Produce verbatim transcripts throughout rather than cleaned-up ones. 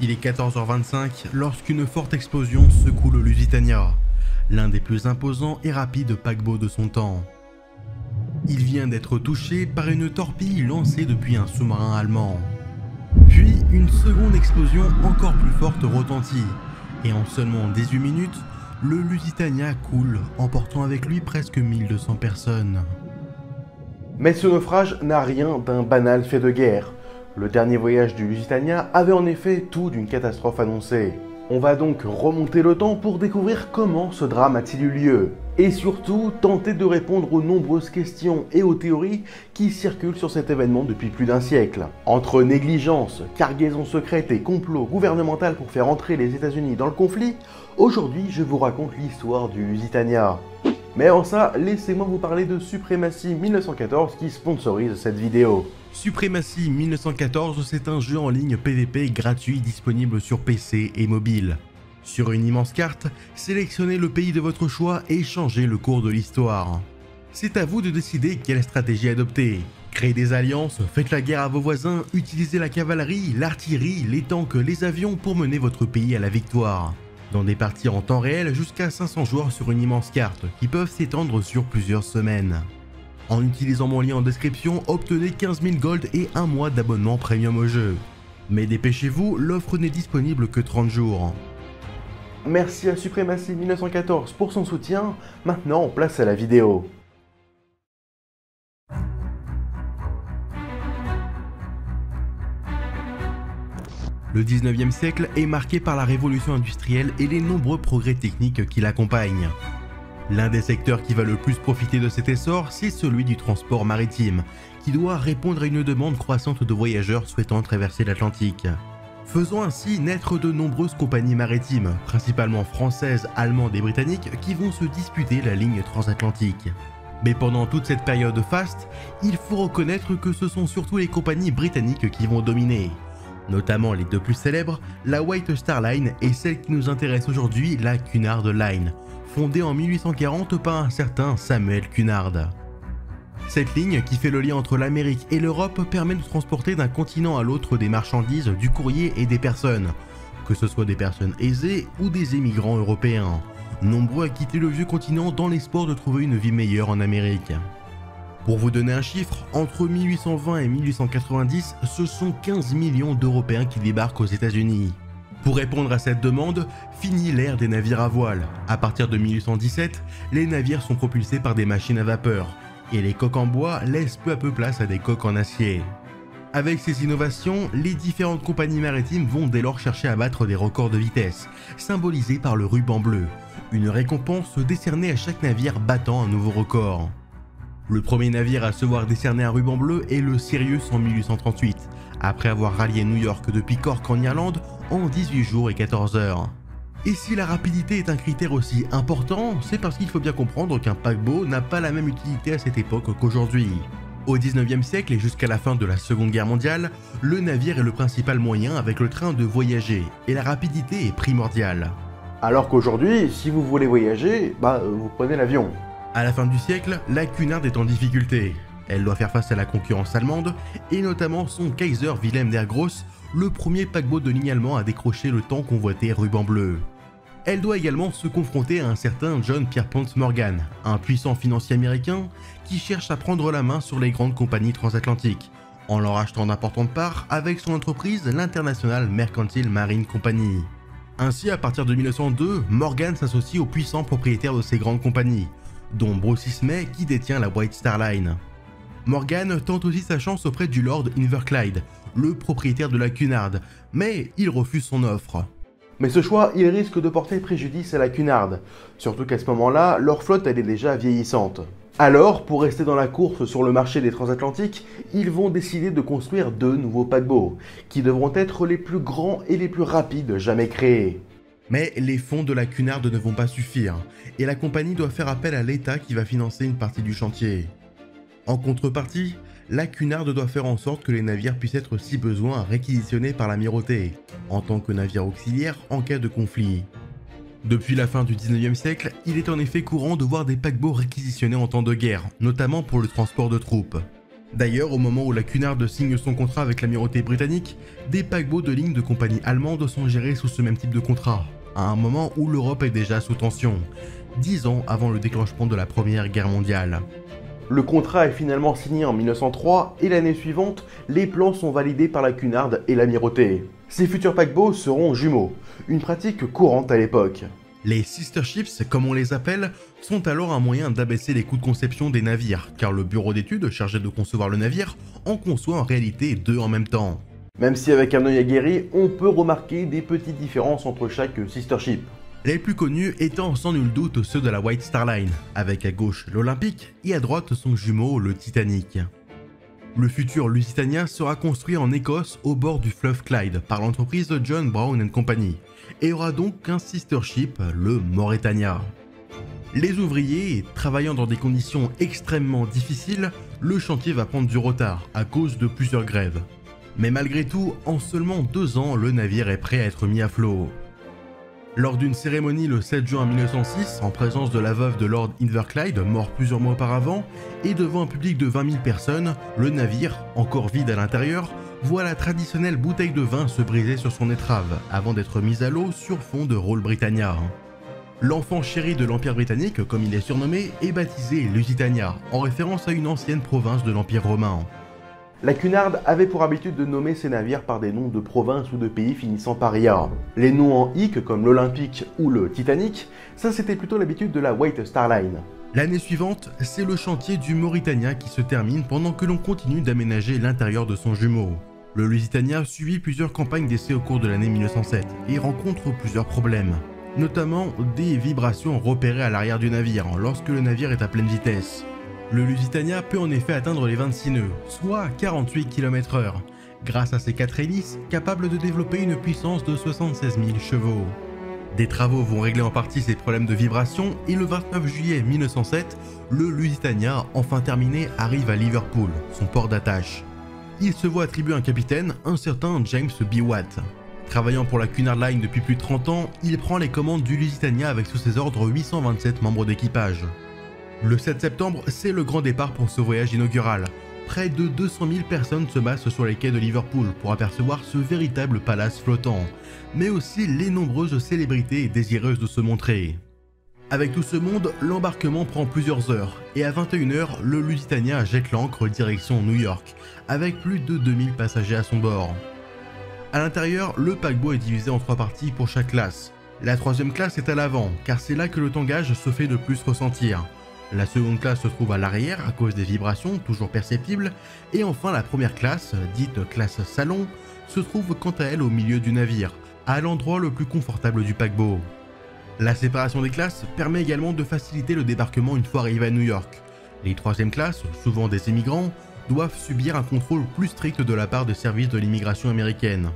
Il est quatorze heures vingt-cinq lorsqu'une forte explosion secoue le Lusitania, l'un des plus imposants et rapides paquebots de son temps. Il vient d'être touché par une torpille lancée depuis un sous-marin allemand. Puis une seconde explosion encore plus forte retentit, et en seulement dix-huit minutes, le Lusitania coule, emportant avec lui presque mille deux cents personnes. Mais ce naufrage n'a rien d'un banal fait de guerre. Le dernier voyage du Lusitania avait en effet tout d'une catastrophe annoncée. On va donc remonter le temps pour découvrir comment ce drame a-t-il eu lieu, et surtout tenter de répondre aux nombreuses questions et aux théories qui circulent sur cet événement depuis plus d'un siècle. Entre négligence, cargaison secrète et complot gouvernemental pour faire entrer les États-Unis dans le conflit, aujourd'hui je vous raconte l'histoire du Lusitania. Mais en ça, laissez-moi vous parler de Supremacy mille neuf cent quatorze qui sponsorise cette vidéo. Supremacy mille neuf cent quatorze, c'est un jeu en ligne P V P gratuit disponible sur P C et mobile. Sur une immense carte, sélectionnez le pays de votre choix et changez le cours de l'histoire. C'est à vous de décider quelle stratégie adopter. Créez des alliances, faites la guerre à vos voisins, utilisez la cavalerie, l'artillerie, les tanks, les avions pour mener votre pays à la victoire. Dans des parties en temps réel jusqu'à cinq cents joueurs sur une immense carte qui peuvent s'étendre sur plusieurs semaines. En utilisant mon lien en description, obtenez quinze mille gold et un mois d'abonnement premium au jeu. Mais dépêchez-vous, l'offre n'est disponible que trente jours. Merci à Supremacy mille neuf cent quatorze pour son soutien, maintenant place à la vidéo. Le dix-neuvième siècle est marqué par la révolution industrielle et les nombreux progrès techniques qui l'accompagnent. L'un des secteurs qui va le plus profiter de cet essor, c'est celui du transport maritime, qui doit répondre à une demande croissante de voyageurs souhaitant traverser l'Atlantique. Faisant ainsi naître de nombreuses compagnies maritimes, principalement françaises, allemandes et britanniques, qui vont se disputer la ligne transatlantique. Mais pendant toute cette période faste, il faut reconnaître que ce sont surtout les compagnies britanniques qui vont dominer. Notamment les deux plus célèbres, la White Star Line et celle qui nous intéresse aujourd'hui, la Cunard Line, fondée en mille huit cent quarante par un certain Samuel Cunard. Cette ligne, qui fait le lien entre l'Amérique et l'Europe, permet de transporter d'un continent à l'autre des marchandises, du courrier et des personnes, que ce soit des personnes aisées ou des émigrants européens, nombreux à quitter le vieux continent dans l'espoir de trouver une vie meilleure en Amérique. Pour vous donner un chiffre, entre mille huit cent vingt et mille huit cent quatre-vingt-dix, ce sont quinze millions d'Européens qui débarquent aux États-Unis. Pour répondre à cette demande, finit l'ère des navires à voile. À partir de mille huit cent dix-sept, les navires sont propulsés par des machines à vapeur, et les coques en bois laissent peu à peu place à des coques en acier. Avec ces innovations, les différentes compagnies maritimes vont dès lors chercher à battre des records de vitesse, symbolisés par le ruban bleu, une récompense décernée à chaque navire battant un nouveau record. Le premier navire à se voir décerner un ruban bleu est le Sirius en mille huit cent trente-huit, après avoir rallié New York depuis Cork en Irlande en dix-huit jours et quatorze heures. Et si la rapidité est un critère aussi important, c'est parce qu'il faut bien comprendre qu'un paquebot n'a pas la même utilité à cette époque qu'aujourd'hui. Au dix-neuvième siècle et jusqu'à la fin de la Seconde Guerre mondiale, le navire est le principal moyen avec le train de voyager, et la rapidité est primordiale. Alors qu'aujourd'hui, si vous voulez voyager, bah vous prenez l'avion. À la fin du siècle, la Cunard est en difficulté. Elle doit faire face à la concurrence allemande, et notamment son Kaiser Wilhelm der Grosse, le premier paquebot de ligne allemand à décrocher le tant convoité ruban bleu. Elle doit également se confronter à un certain John Pierpont Morgan, un puissant financier américain qui cherche à prendre la main sur les grandes compagnies transatlantiques, en leur achetant d'importantes parts avec son entreprise l'International Mercantile Marine Company. Ainsi, à partir de mille neuf cent deux, Morgan s'associe aux puissants propriétaires de ces grandes compagnies, dont Bruce Ismay qui détient la White Star Line. Morgan tente aussi sa chance auprès du Lord Inverclyde, le propriétaire de la Cunard, mais il refuse son offre. Mais ce choix, il risque de porter préjudice à la Cunard, surtout qu'à ce moment-là, leur flotte elle est déjà vieillissante. Alors, pour rester dans la course sur le marché des transatlantiques, ils vont décider de construire deux nouveaux paquebots, qui devront être les plus grands et les plus rapides jamais créés. Mais les fonds de la Cunard ne vont pas suffire, et la compagnie doit faire appel à l'État qui va financer une partie du chantier. En contrepartie, la Cunard doit faire en sorte que les navires puissent être si besoin réquisitionnés par l'amirauté, en tant que navire auxiliaire en cas de conflit. Depuis la fin du dix-neuvième siècle, il est en effet courant de voir des paquebots réquisitionnés en temps de guerre, notamment pour le transport de troupes. D'ailleurs, au moment où la Cunard signe son contrat avec l'amirauté britannique, des paquebots de ligne de compagnies allemandes sont gérés sous ce même type de contrat, à un moment où l'Europe est déjà sous tension, dix ans avant le déclenchement de la Première Guerre mondiale. Le contrat est finalement signé en mille neuf cent trois et l'année suivante, les plans sont validés par la Cunard et l'amirauté. Ces futurs paquebots seront jumeaux, une pratique courante à l'époque. Les sister ships, comme on les appelle, sont alors un moyen d'abaisser les coûts de conception des navires, car le bureau d'études chargé de concevoir le navire en conçoit en réalité deux en même temps. Même si avec un œil aguerri, on peut remarquer des petites différences entre chaque sister ship. Les plus connus étant sans nul doute ceux de la White Star Line, avec à gauche l'Olympic et à droite son jumeau le Titanic. Le futur Lusitania sera construit en Écosse au bord du fleuve Clyde par l'entreprise John Brown and Company et aura donc un sister ship, le Mauretania. Les ouvriers, travaillant dans des conditions extrêmement difficiles, le chantier va prendre du retard à cause de plusieurs grèves. Mais malgré tout, en seulement deux ans, le navire est prêt à être mis à flot. Lors d'une cérémonie le sept juin mille neuf cent six, en présence de la veuve de Lord Inverclyde, mort plusieurs mois auparavant, et devant un public de vingt mille personnes, le navire, encore vide à l'intérieur, voit la traditionnelle bouteille de vin se briser sur son étrave, avant d'être mise à l'eau sur fond de Royal Britannia. L'enfant chéri de l'Empire britannique, comme il est surnommé, est baptisé Lusitania, en référence à une ancienne province de l'Empire romain. La Cunard avait pour habitude de nommer ses navires par des noms de provinces ou de pays finissant par ia. Les noms en ic comme l'Olympic ou le Titanic, ça c'était plutôt l'habitude de la White Star Line. L'année suivante, c'est le chantier du Mauretania qui se termine pendant que l'on continue d'aménager l'intérieur de son jumeau. Le Lusitania subit plusieurs campagnes d'essai au cours de l'année mille neuf cent sept et rencontre plusieurs problèmes, notamment des vibrations repérées à l'arrière du navire lorsque le navire est à pleine vitesse. Le Lusitania peut en effet atteindre les vingt-six nœuds, soit quarante-huit kilomètres heure, grâce à ses quatre hélices capables de développer une puissance de soixante-seize mille chevaux. Des travaux vont régler en partie ces problèmes de vibration et le vingt-neuf juillet mille neuf cent sept, le Lusitania, enfin terminé, arrive à Liverpool, son port d'attache. Il se voit attribuer un capitaine, un certain James B. Watt. Travaillant pour la Cunard Line depuis plus de trente ans, il prend les commandes du Lusitania avec sous ses ordres huit cent vingt-sept membres d'équipage. Le sept septembre, c'est le grand départ pour ce voyage inaugural. Près de deux cent mille personnes se massent sur les quais de Liverpool pour apercevoir ce véritable palace flottant, mais aussi les nombreuses célébrités désireuses de se montrer. Avec tout ce monde, l'embarquement prend plusieurs heures, et à vingt et une heures, le Lusitania jette l'ancre direction New York, avec plus de deux mille passagers à son bord. À l'intérieur, le paquebot est divisé en trois parties pour chaque classe. La troisième classe est à l'avant, car c'est là que le tangage se fait de plus ressentir. La seconde classe se trouve à l'arrière à cause des vibrations toujours perceptibles, et enfin la première classe, dite classe salon, se trouve quant à elle au milieu du navire, à l'endroit le plus confortable du paquebot. La séparation des classes permet également de faciliter le débarquement une fois arrivé à New York. Les troisième classes, souvent des immigrants, doivent subir un contrôle plus strict de la part des services de l'immigration américaine.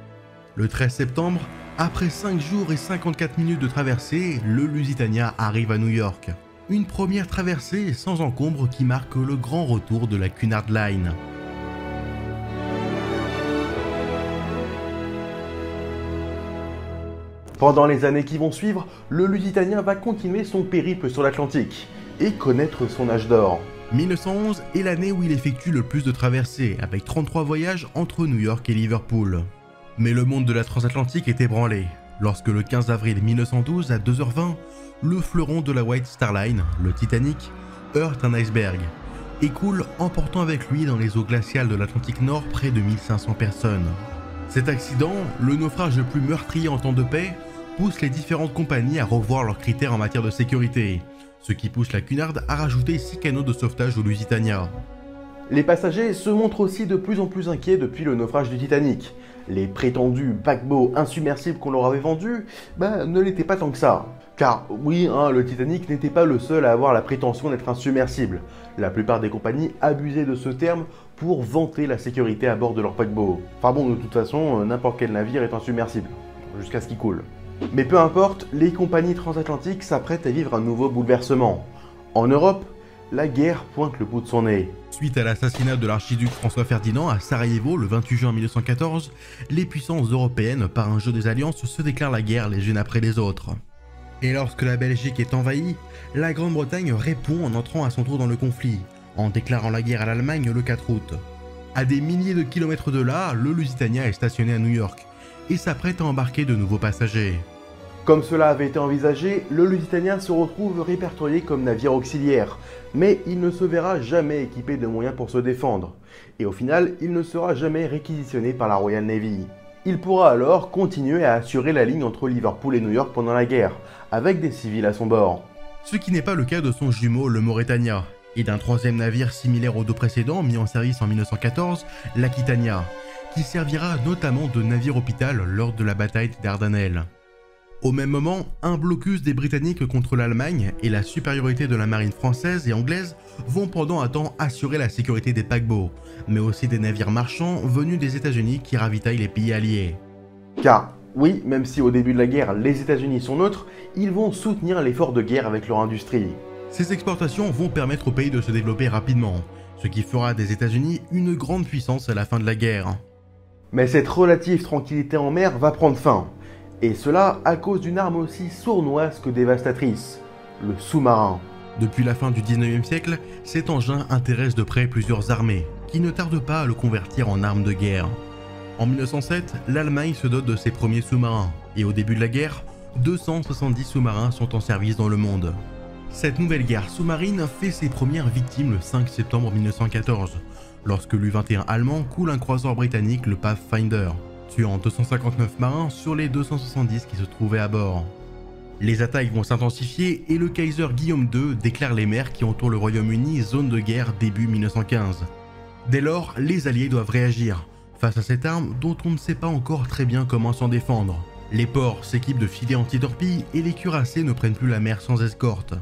Le treize septembre, après cinq jours et cinquante-quatre minutes de traversée, le Lusitania arrive à New York. Une première traversée sans encombre qui marque le grand retour de la Cunard Line. Pendant les années qui vont suivre, le Lusitania va continuer son périple sur l'Atlantique et connaître son âge d'or. mille neuf cent onze est l'année où il effectue le plus de traversées, avec trente-trois voyages entre New York et Liverpool. Mais le monde de la transatlantique est ébranlé, lorsque le quinze avril mille neuf cent douze à deux heures vingt, le fleuron de la White Star Line, le Titanic, heurte un iceberg et coule, emportant avec lui dans les eaux glaciales de l'Atlantique Nord près de mille cinq cents personnes. Cet accident, le naufrage le plus meurtrier en temps de paix, pousse les différentes compagnies à revoir leurs critères en matière de sécurité, ce qui pousse la Cunard à rajouter six canots de sauvetage au Lusitania. Les passagers se montrent aussi de plus en plus inquiets depuis le naufrage du Titanic. Les prétendus paquebots insubmersibles qu'on leur avait vendus, bah, ne l'étaient pas tant que ça. Car oui, hein, le Titanic n'était pas le seul à avoir la prétention d'être insubmersible. La plupart des compagnies abusaient de ce terme pour vanter la sécurité à bord de leur paquebot. Enfin bon, de toute façon, n'importe quel navire est insubmersible, jusqu'à ce qu'il coule. Mais peu importe, les compagnies transatlantiques s'apprêtent à vivre un nouveau bouleversement. En Europe, la guerre pointe le bout de son nez. Suite à l'assassinat de l'archiduc François Ferdinand à Sarajevo le vingt-huit juin mille neuf cent quatorze, les puissances européennes, par un jeu des alliances, se déclarent la guerre les unes après les autres. Et lorsque la Belgique est envahie, la Grande-Bretagne répond en entrant à son tour dans le conflit, en déclarant la guerre à l'Allemagne le quatre août. À des milliers de kilomètres de là, le Lusitania est stationné à New York et s'apprête à embarquer de nouveaux passagers. Comme cela avait été envisagé, le Lusitania se retrouve répertorié comme navire auxiliaire, mais il ne se verra jamais équipé de moyens pour se défendre. Et au final, il ne sera jamais réquisitionné par la Royal Navy. Il pourra alors continuer à assurer la ligne entre Liverpool et New York pendant la guerre, avec des civils à son bord. Ce qui n'est pas le cas de son jumeau, le Mauretania, et d'un troisième navire similaire aux deux précédents mis en service en mille neuf cent quatorze, l'Aquitania, qui servira notamment de navire hôpital lors de la bataille des Dardanelles. Au même moment, un blocus des Britanniques contre l'Allemagne et la supériorité de la marine française et anglaise vont pendant un temps assurer la sécurité des paquebots, mais aussi des navires marchands venus des États-Unis qui ravitaillent les pays alliés. Car, oui, même si au début de la guerre les États-Unis sont neutres, ils vont soutenir l'effort de guerre avec leur industrie. Ces exportations vont permettre au pays de se développer rapidement, ce qui fera des États-Unis une grande puissance à la fin de la guerre. Mais cette relative tranquillité en mer va prendre fin. Et cela à cause d'une arme aussi sournoise que dévastatrice, le sous-marin. Depuis la fin du dix-neuvième siècle, cet engin intéresse de près plusieurs armées, qui ne tardent pas à le convertir en arme de guerre. En mille neuf cent sept, l'Allemagne se dote de ses premiers sous-marins, et au début de la guerre, deux cent soixante-dix sous-marins sont en service dans le monde. Cette nouvelle guerre sous-marine fait ses premières victimes le cinq septembre mille neuf cent quatorze, lorsque l'U vingt et un allemand coule un croiseur britannique, le Pathfinder, tuant deux cent cinquante-neuf marins sur les deux cent soixante-dix qui se trouvaient à bord. Les attaques vont s'intensifier et le Kaiser Guillaume deux déclare les mers qui entourent le Royaume-Uni zone de guerre début mille neuf cent quinze. Dès lors, les Alliés doivent réagir face à cette arme dont on ne sait pas encore très bien comment s'en défendre. Les ports s'équipent de filets anti-torpilles et les cuirassés ne prennent plus la mer sans escorte.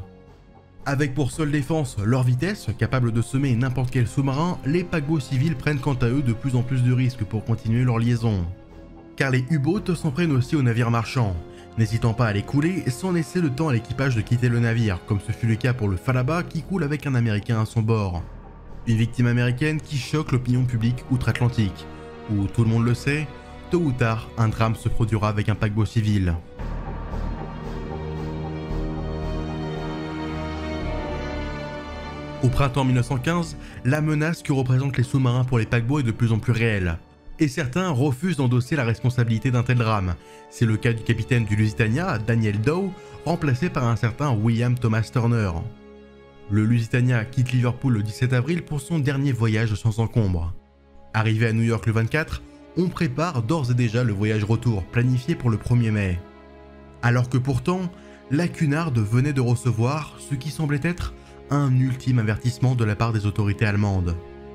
Avec pour seule défense leur vitesse, capable de semer n'importe quel sous-marin, les paquebots civils prennent quant à eux de plus en plus de risques pour continuer leur liaison. Car les U-boats s'en prennent aussi aux navires marchands, n'hésitant pas à les couler sans laisser le temps à l'équipage de quitter le navire, comme ce fut le cas pour le Falaba qui coule avec un Américain à son bord. Une victime américaine qui choque l'opinion publique outre-Atlantique, où tout le monde le sait, tôt ou tard, un drame se produira avec un paquebot civil. Au printemps mille neuf cent quinze, la menace que représentent les sous-marins pour les paquebots est de plus en plus réelle. Et certains refusent d'endosser la responsabilité d'un tel drame. C'est le cas du capitaine du Lusitania, Daniel Dow, remplacé par un certain William Thomas Turner. Le Lusitania quitte Liverpool le dix-sept avril pour son dernier voyage sans encombre. Arrivé à New York le vingt-quatre, on prépare d'ores et déjà le voyage retour, planifié pour le premier mai. Alors que pourtant, la Cunard venait de recevoir ce qui semblait être un ultime avertissement de la part des autorités allemandes.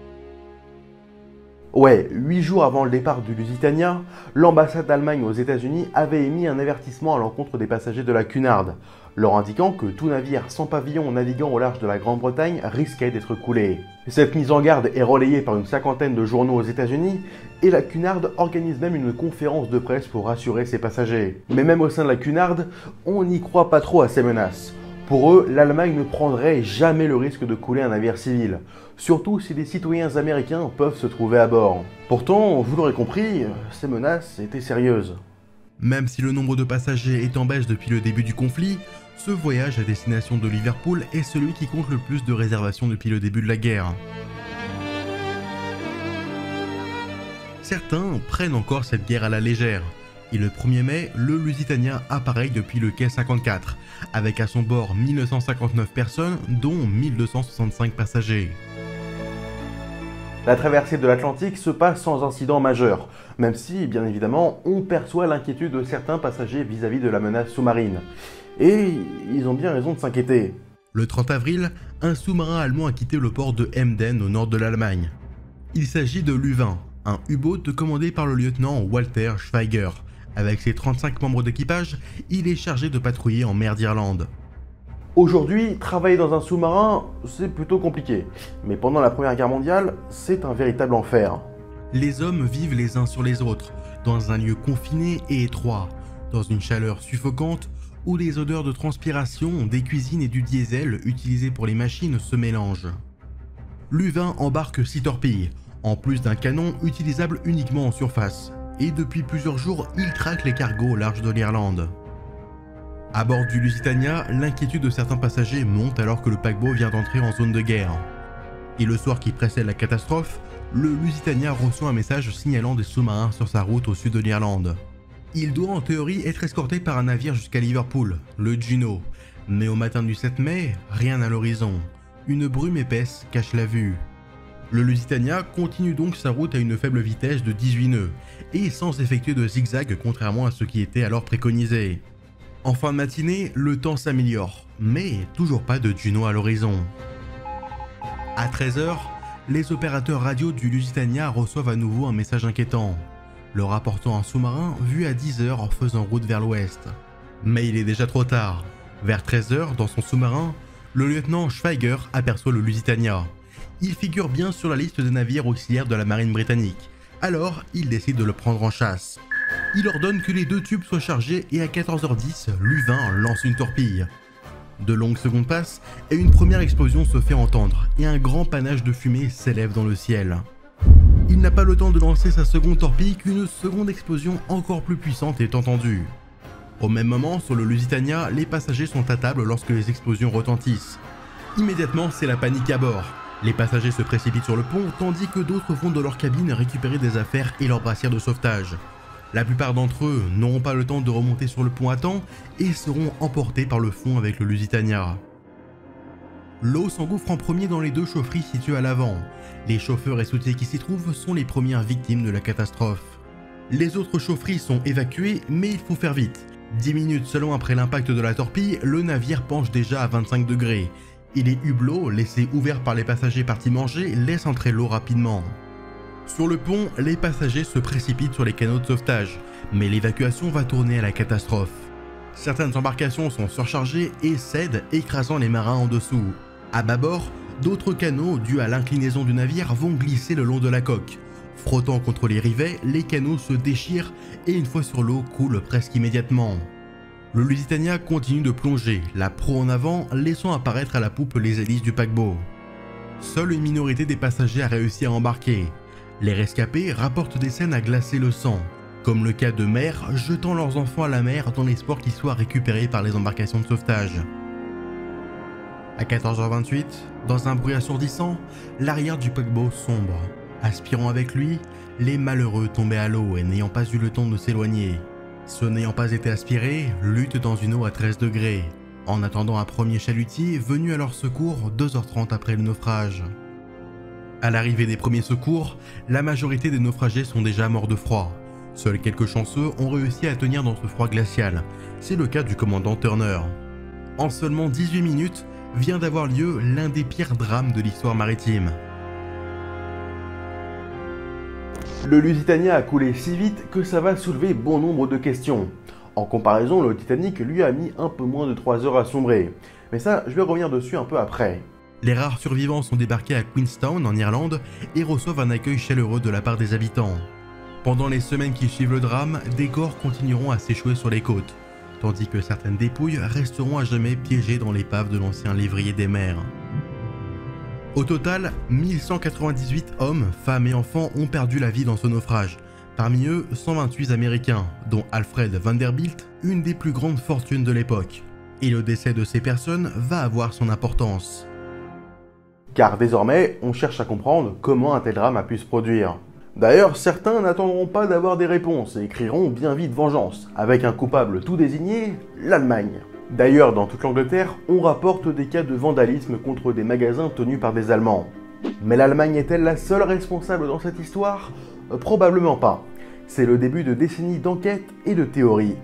Ouais, huit jours avant le départ du Lusitania, l'ambassade d'Allemagne aux États-Unis avait émis un avertissement à l'encontre des passagers de la Cunard, leur indiquant que tout navire sans pavillon naviguant au large de la Grande-Bretagne risquait d'être coulé. Cette mise en garde est relayée par une cinquantaine de journaux aux États-Unis, et la Cunard organise même une conférence de presse pour rassurer ses passagers. Mais même au sein de la Cunard, on n'y croit pas trop à ces menaces. Pour eux, l'Allemagne ne prendrait jamais le risque de couler un navire civil, surtout si des citoyens américains peuvent se trouver à bord. Pourtant, vous l'aurez compris, ces menaces étaient sérieuses. Même si le nombre de passagers est en baisse depuis le début du conflit, ce voyage à destination de Liverpool est celui qui compte le plus de réservations depuis le début de la guerre. Certains prennent encore cette guerre à la légère. Et le premier mai, le Lusitania apparaît depuis le quai cinquante-quatre, avec à son bord mille neuf cent cinquante-neuf personnes, dont mille deux cent soixante-cinq passagers. La traversée de l'Atlantique se passe sans incident majeur, même si, bien évidemment, on perçoit l'inquiétude de certains passagers vis-à-vis de la menace sous-marine. Et ils ont bien raison de s'inquiéter. Le trente avril, un sous-marin allemand a quitté le port de Emden au nord de l'Allemagne. Il s'agit de l'U vingt, un U-boat commandé par le lieutenant Walter Schweiger. Avec ses trente-cinq membres d'équipage, il est chargé de patrouiller en mer d'Irlande. Aujourd'hui, travailler dans un sous-marin, c'est plutôt compliqué. Mais pendant la Première Guerre mondiale, c'est un véritable enfer. Les hommes vivent les uns sur les autres, dans un lieu confiné et étroit, dans une chaleur suffocante où les odeurs de transpiration, des cuisines et du diesel utilisés pour les machines se mélangent. L'U vingt embarque six torpilles, en plus d'un canon utilisable uniquement en surface. Et depuis plusieurs jours, il traque les cargos au large de l'Irlande. À bord du Lusitania, l'inquiétude de certains passagers monte alors que le paquebot vient d'entrer en zone de guerre. Et le soir qui précède la catastrophe, le Lusitania reçoit un message signalant des sous-marins sur sa route au sud de l'Irlande. Il doit en théorie être escorté par un navire jusqu'à Liverpool, le Juno. Mais au matin du sept mai, rien à l'horizon. Une brume épaisse cache la vue. Le Lusitania continue donc sa route à une faible vitesse de dix-huit nœuds, et sans effectuer de zigzag contrairement à ce qui était alors préconisé. En fin de matinée, le temps s'améliore, mais toujours pas de Juno à l'horizon. À treize heures, les opérateurs radio du Lusitania reçoivent à nouveau un message inquiétant, leur rapportant un sous-marin vu à dix heures faisant route vers l'ouest. Mais il est déjà trop tard. Vers treize heures, dans son sous-marin, le lieutenant Schweiger aperçoit le Lusitania. Il figure bien sur la liste des navires auxiliaires de la marine britannique, alors il décide de le prendre en chasse. Il ordonne que les deux tubes soient chargés et à quatorze heures dix, Louvain lance une torpille. De longues secondes passent et une première explosion se fait entendre et un grand panache de fumée s'élève dans le ciel. Il n'a pas le temps de lancer sa seconde torpille qu'une seconde explosion encore plus puissante est entendue. Au même moment, sur le Lusitania, les passagers sont à table lorsque les explosions retentissent. Immédiatement, c'est la panique à bord. Les passagers se précipitent sur le pont tandis que d'autres vont dans leur cabine récupérer des affaires et leurs brassières de sauvetage. La plupart d'entre eux n'auront pas le temps de remonter sur le pont à temps et seront emportés par le fond avec le Lusitania. L'eau s'engouffre en premier dans les deux chaufferies situées à l'avant. Les chauffeurs et soutiers qui s'y trouvent sont les premières victimes de la catastrophe. Les autres chaufferies sont évacuées, mais il faut faire vite. dix minutes seulement après l'impact de la torpille, le navire penche déjà à vingt-cinq degrés. Et les hublots, laissés ouverts par les passagers partis manger, laissent entrer l'eau rapidement. Sur le pont, les passagers se précipitent sur les canaux de sauvetage, mais l'évacuation va tourner à la catastrophe. Certaines embarcations sont surchargées et cèdent, écrasant les marins en dessous. À bâbord, d'autres canaux, dus à l'inclinaison du navire, vont glisser le long de la coque. Frottant contre les rivets, les canaux se déchirent et une fois sur l'eau, coulent presque immédiatement. Le Lusitania continue de plonger, la proue en avant, laissant apparaître à la poupe les hélices du paquebot. Seule une minorité des passagers a réussi à embarquer. Les rescapés rapportent des scènes à glacer le sang, comme le cas de mères jetant leurs enfants à la mer dans l'espoir qu'ils soient récupérés par les embarcations de sauvetage. À quatorze heures vingt-huit, dans un bruit assourdissant, l'arrière du paquebot sombre, aspirant avec lui les malheureux tombés à l'eau et n'ayant pas eu le temps de s'éloigner. Ceux n'ayant pas été aspirés luttent dans une eau à treize degrés, en attendant un premier chalutier venu à leur secours deux heures trente après le naufrage. À l'arrivée des premiers secours, la majorité des naufragés sont déjà morts de froid. Seuls quelques chanceux ont réussi à tenir dans ce froid glacial. C'est le cas du commandant Turner. En seulement dix-huit minutes, vient d'avoir lieu l'un des pires drames de l'histoire maritime. Le Lusitania a coulé si vite que ça va soulever bon nombre de questions. En comparaison, le Titanic lui a mis un peu moins de trois heures à sombrer. Mais ça, je vais revenir dessus un peu après. Les rares survivants sont débarqués à Queenstown en Irlande et reçoivent un accueil chaleureux de la part des habitants. Pendant les semaines qui suivent le drame, des corps continueront à s'échouer sur les côtes, tandis que certaines dépouilles resteront à jamais piégées dans l'épave de l'ancien lévrier des mers. Au total, mille cent quatre-vingt-dix-huit hommes, femmes et enfants ont perdu la vie dans ce naufrage. Parmi eux, cent vingt-huit Américains, dont Alfred Vanderbilt, une des plus grandes fortunes de l'époque. Et le décès de ces personnes va avoir son importance. Car désormais, on cherche à comprendre comment un tel drame a pu se produire. D'ailleurs, certains n'attendront pas d'avoir des réponses et crieront bien vite vengeance, avec un coupable tout désigné, l'Allemagne. D'ailleurs, dans toute l'Angleterre, on rapporte des cas de vandalisme contre des magasins tenus par des Allemands. Mais l'Allemagne est-elle la seule responsable dans cette histoire ? euh, Probablement pas. C'est le début de décennies d'enquêtes et de théories.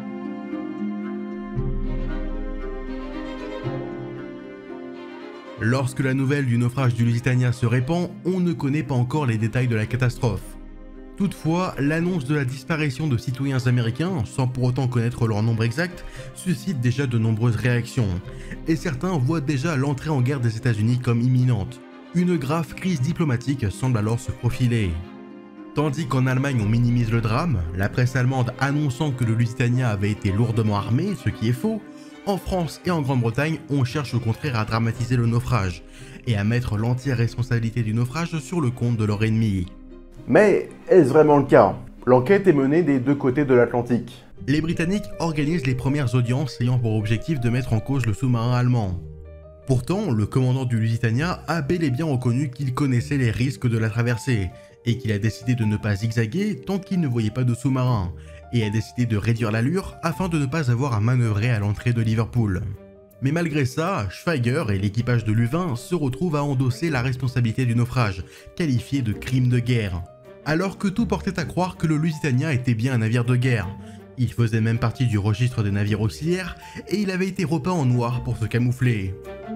Lorsque la nouvelle du naufrage du Lusitania se répand, on ne connaît pas encore les détails de la catastrophe. Toutefois, l'annonce de la disparition de citoyens américains, sans pour autant connaître leur nombre exact, suscite déjà de nombreuses réactions, et certains voient déjà l'entrée en guerre des États-Unis comme imminente. Une grave crise diplomatique semble alors se profiler. Tandis qu'en Allemagne on minimise le drame, la presse allemande annonçant que le Lusitania avait été lourdement armé, ce qui est faux, en France et en Grande-Bretagne, on cherche au contraire à dramatiser le naufrage, et à mettre l'entière responsabilité du naufrage sur le compte de leur ennemi. Mais est-ce vraiment le cas ? L'enquête est menée des deux côtés de l'Atlantique. Les Britanniques organisent les premières audiences ayant pour objectif de mettre en cause le sous-marin allemand. Pourtant, le commandant du Lusitania a bel et bien reconnu qu'il connaissait les risques de la traversée, et qu'il a décidé de ne pas zigzaguer tant qu'il ne voyait pas de sous-marin, et a décidé de réduire l'allure afin de ne pas avoir à manœuvrer à l'entrée de Liverpool. Mais malgré ça, Schweiger et l'équipage de l'U vingt se retrouvent à endosser la responsabilité du naufrage, qualifié de crime de guerre. Alors que tout portait à croire que le Lusitania était bien un navire de guerre. Il faisait même partie du registre des navires auxiliaires et il avait été repeint en noir pour se camoufler.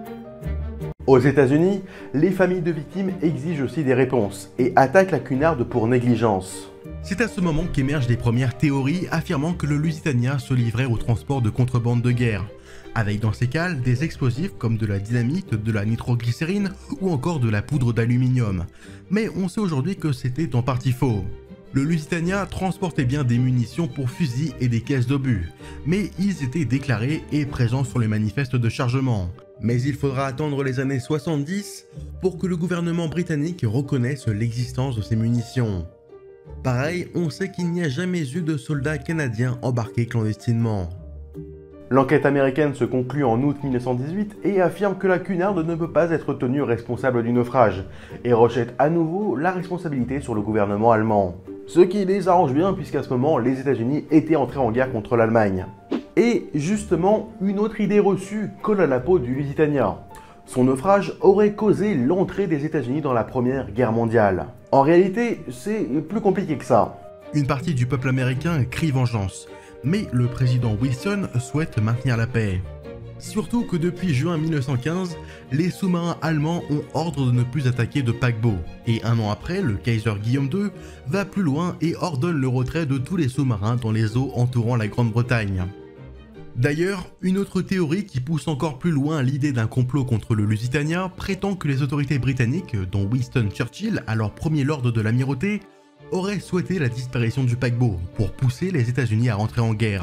Aux États-Unis, les familles de victimes exigent aussi des réponses et attaquent la Cunard pour négligence. C'est à ce moment qu'émergent les premières théories affirmant que le Lusitania se livrait au transport de contrebande de guerre, avec dans ces cales des explosifs comme de la dynamite, de la nitroglycérine ou encore de la poudre d'aluminium. Mais on sait aujourd'hui que c'était en partie faux. Le Lusitania transportait bien des munitions pour fusils et des caisses d'obus, mais ils étaient déclarés et présents sur les manifestes de chargement. Mais il faudra attendre les années soixante-dix pour que le gouvernement britannique reconnaisse l'existence de ces munitions. Pareil, on sait qu'il n'y a jamais eu de soldats canadiens embarqués clandestinement. L'enquête américaine se conclut en août mille neuf cent dix-huit et affirme que la Cunard ne peut pas être tenue responsable du naufrage, et rejette à nouveau la responsabilité sur le gouvernement allemand. Ce qui les arrange bien puisqu'à ce moment, les États-Unis étaient entrés en guerre contre l'Allemagne. Et justement, une autre idée reçue colle à la peau du Lusitania. Son naufrage aurait causé l'entrée des États-Unis dans la Première Guerre mondiale. En réalité, c'est plus compliqué que ça. Une partie du peuple américain crie vengeance, mais le président Wilson souhaite maintenir la paix. Surtout que depuis juin mille neuf cent quinze, les sous-marins allemands ont ordre de ne plus attaquer de paquebots, et un an après, le Kaiser Guillaume deux va plus loin et ordonne le retrait de tous les sous-marins dans les eaux entourant la Grande-Bretagne. D'ailleurs, une autre théorie qui pousse encore plus loin l'idée d'un complot contre le Lusitania prétend que les autorités britanniques, dont Winston Churchill, alors premier lord de l'amirauté, auraient souhaité la disparition du paquebot pour pousser les États-Unis à rentrer en guerre.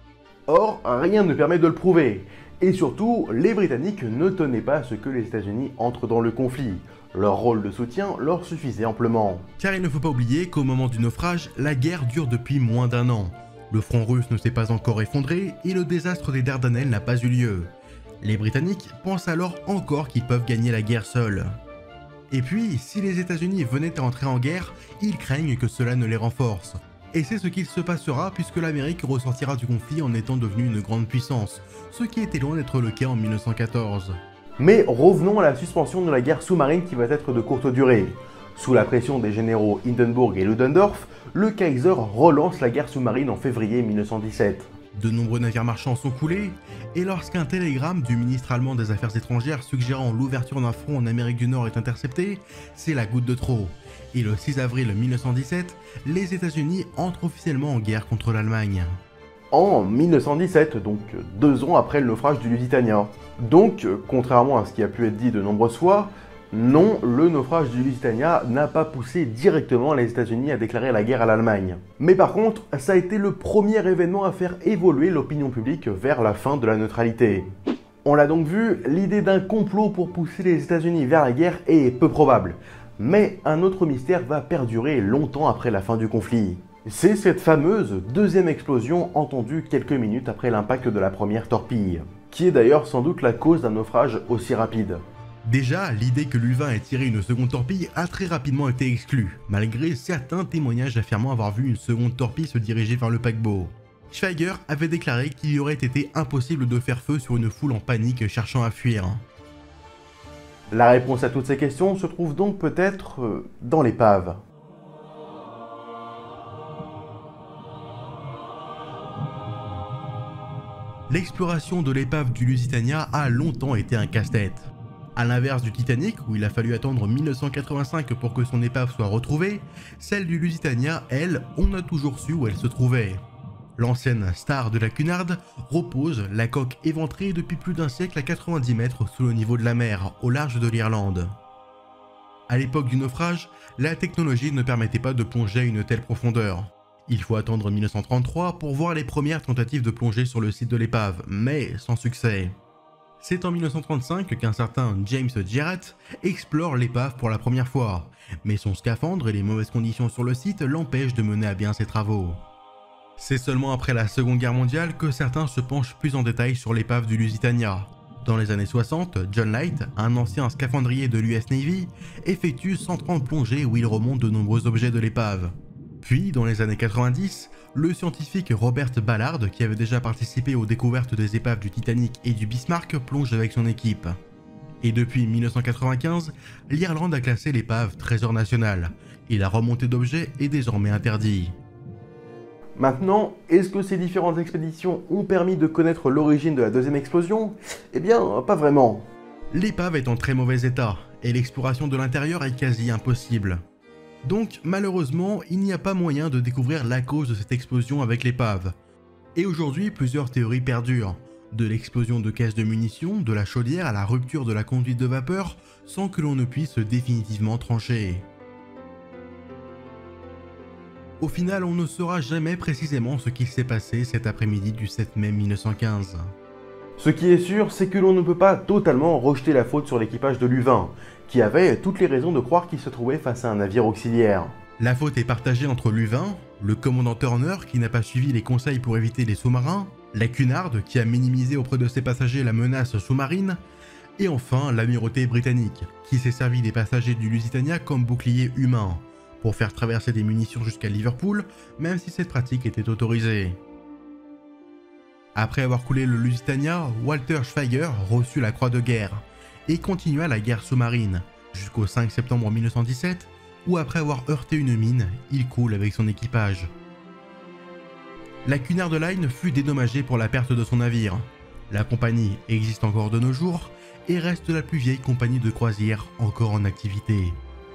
Or, rien ne permet de le prouver. Et surtout, les Britanniques ne tenaient pas à ce que les États-Unis entrent dans le conflit. Leur rôle de soutien leur suffisait amplement. Car il ne faut pas oublier qu'au moment du naufrage, la guerre dure depuis moins d'un an. Le front russe ne s'est pas encore effondré et le désastre des Dardanelles n'a pas eu lieu. Les Britanniques pensent alors encore qu'ils peuvent gagner la guerre seuls. Et puis, si les États-Unis venaient à entrer en guerre, ils craignent que cela ne les renforce. Et c'est ce qu'il se passera puisque l'Amérique ressortira du conflit en étant devenue une grande puissance, ce qui était loin d'être le cas en mille neuf cent quatorze. Mais revenons à la suspension de la guerre sous-marine qui va être de courte durée. Sous la pression des généraux Hindenburg et Ludendorff, le Kaiser relance la guerre sous-marine en février mille neuf cent dix-sept. De nombreux navires marchands sont coulés, et lorsqu'un télégramme du ministre allemand des Affaires étrangères suggérant l'ouverture d'un front en Amérique du Nord est intercepté, c'est la goutte de trop. Et le six avril mille neuf cent dix-sept, les États-Unis entrent officiellement en guerre contre l'Allemagne. En mille neuf cent dix-sept, donc deux ans après le naufrage du Lusitania. Donc, contrairement à ce qui a pu être dit de nombreuses fois, non, le naufrage du Lusitania n'a pas poussé directement les États-Unis à déclarer la guerre à l'Allemagne. Mais par contre, ça a été le premier événement à faire évoluer l'opinion publique vers la fin de la neutralité. On l'a donc vu, l'idée d'un complot pour pousser les États-Unis vers la guerre est peu probable. Mais un autre mystère va perdurer longtemps après la fin du conflit. C'est cette fameuse deuxième explosion entendue quelques minutes après l'impact de la première torpille, qui est d'ailleurs sans doute la cause d'un naufrage aussi rapide. Déjà, l'idée que l'U vingt ait tiré une seconde torpille a très rapidement été exclue, malgré certains témoignages affirmant avoir vu une seconde torpille se diriger vers le paquebot. Schweiger avait déclaré qu'il aurait été impossible de faire feu sur une foule en panique cherchant à fuir. La réponse à toutes ces questions se trouve donc peut-être euh, dans l'épave. L'exploration de l'épave du Lusitania a longtemps été un casse-tête. A l'inverse du Titanic, où il a fallu attendre mille neuf cent quatre-vingt-cinq pour que son épave soit retrouvée, celle du Lusitania, elle, on a toujours su où elle se trouvait. L'ancienne star de la Cunard repose, la coque éventrée depuis plus d'un siècle à quatre-vingt-dix mètres sous le niveau de la mer, au large de l'Irlande. À l'époque du naufrage, la technologie ne permettait pas de plonger à une telle profondeur. Il faut attendre mille neuf cent trente-trois pour voir les premières tentatives de plongée sur le site de l'épave, mais sans succès. C'est en mille neuf cent trente-cinq qu'un certain James Jarrett explore l'épave pour la première fois, mais son scaphandre et les mauvaises conditions sur le site l'empêchent de mener à bien ses travaux. C'est seulement après la Seconde Guerre mondiale que certains se penchent plus en détail sur l'épave du Lusitania. Dans les années soixante, John Light, un ancien scaphandrier de l'U S Navy, effectue cent trente plongées où il remonte de nombreux objets de l'épave. Puis, dans les années quatre-vingt-dix, le scientifique Robert Ballard, qui avait déjà participé aux découvertes des épaves du Titanic et du Bismarck, plonge avec son équipe. Et depuis mille neuf cent quatre-vingt-quinze, l'Irlande a classé l'épave trésor national, et la remontée d'objets est désormais interdite. Maintenant, est-ce que ces différentes expéditions ont permis de connaître l'origine de la deuxième explosion? Eh bien, pas vraiment. L'épave est en très mauvais état, et l'exploration de l'intérieur est quasi impossible. Donc, malheureusement, il n'y a pas moyen de découvrir la cause de cette explosion avec l'épave. Et aujourd'hui, plusieurs théories perdurent, de l'explosion de caisses de munitions, de la chaudière à la rupture de la conduite de vapeur, sans que l'on ne puisse définitivement trancher. Au final, on ne saura jamais précisément ce qui s'est passé cet après-midi du sept mai mille neuf cent quinze. Ce qui est sûr, c'est que l'on ne peut pas totalement rejeter la faute sur l'équipage de l'U vingt, qui avait toutes les raisons de croire qu'il se trouvait face à un navire auxiliaire. La faute est partagée entre l'U vingt, le commandant Turner qui n'a pas suivi les conseils pour éviter les sous-marins, la Cunard qui a minimisé auprès de ses passagers la menace sous-marine, et enfin l'amirauté britannique, qui s'est servi des passagers du Lusitania comme bouclier humain, pour faire traverser des munitions jusqu'à Liverpool, même si cette pratique était autorisée. Après avoir coulé le Lusitania, Walter Schweiger reçut la Croix de guerre, et continua la guerre sous-marine, jusqu'au cinq septembre mille neuf cent dix-sept, où après avoir heurté une mine, il coule avec son équipage. La Cunard Line fut dédommagée pour la perte de son navire. La compagnie existe encore de nos jours, et reste la plus vieille compagnie de croisière encore en activité.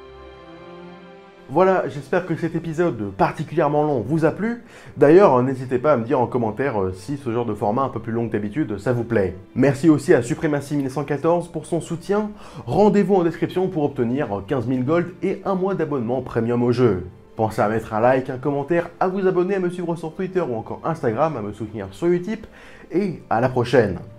Voilà, j'espère que cet épisode particulièrement long vous a plu. D'ailleurs, n'hésitez pas à me dire en commentaire si ce genre de format un peu plus long que d'habitude, ça vous plaît. Merci aussi à Supremacy mille cent quatorze pour son soutien. Rendez-vous en description pour obtenir quinze mille gold et un mois d'abonnement premium au jeu. Pensez à mettre un like, un commentaire, à vous abonner, à me suivre sur Twitter ou encore Instagram, à me soutenir sur Utip. Et à la prochaine.